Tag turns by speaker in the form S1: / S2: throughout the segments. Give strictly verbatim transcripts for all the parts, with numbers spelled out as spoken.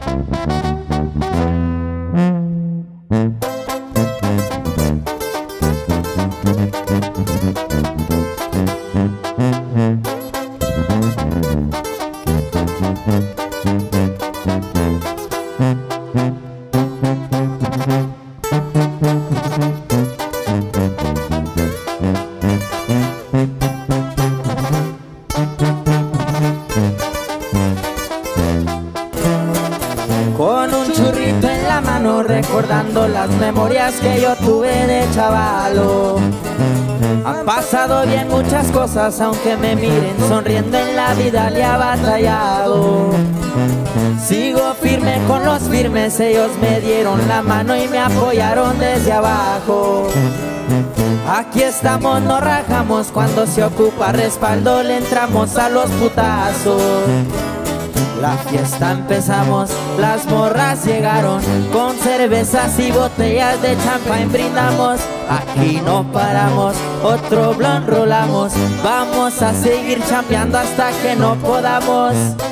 S1: Con un churrito en la mano, recordando las memorias que yo tuve de chavalo. Han pasado bien muchas cosas, aunque me miren sonriendo, en la vida le ha batallado. Sigo firme con los firmes, ellos me dieron la mano y me apoyaron desde abajo. Aquí estamos, no rajamos, cuando se ocupa respaldo le entramos a los putazos. La fiesta empezamos, las morras llegaron, con cervezas y botellas de champán brindamos. Aquí no paramos, otro blunt rolamos, vamos a seguir chambeando hasta que no podamos.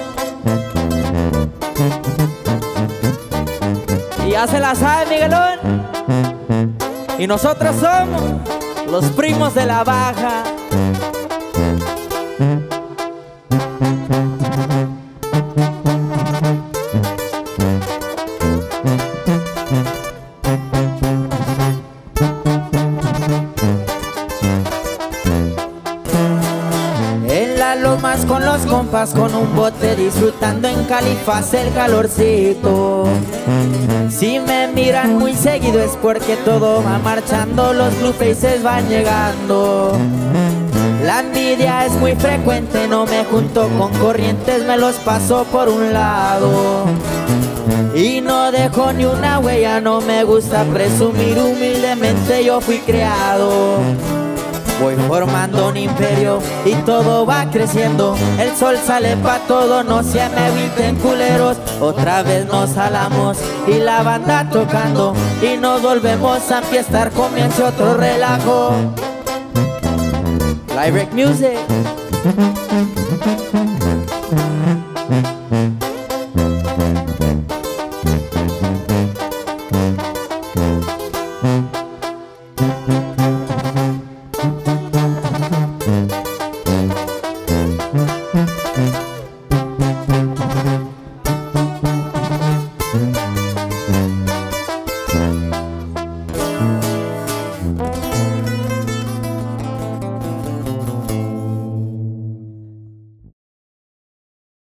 S1: Y ya se la sabe, Miguelón. Y nosotros somos los primos de la baja. En las lomas con los compas, con un bote, disfrutando en Califas el calorcito. Si me miran muy seguido es porque todo va marchando, los blue faces van llegando. La envidia es muy frecuente, no me junto con corrientes, me los paso por un lado. Y no dejo ni una huella, no me gusta presumir, humildemente yo fui creado. Voy formando un imperio y todo va creciendo, el sol sale pa' todo, no se me eviten culeros. Otra vez nos jalamos y la banda tocando, y nos volvemos a fiestar, comienza otro relajo. Live Music.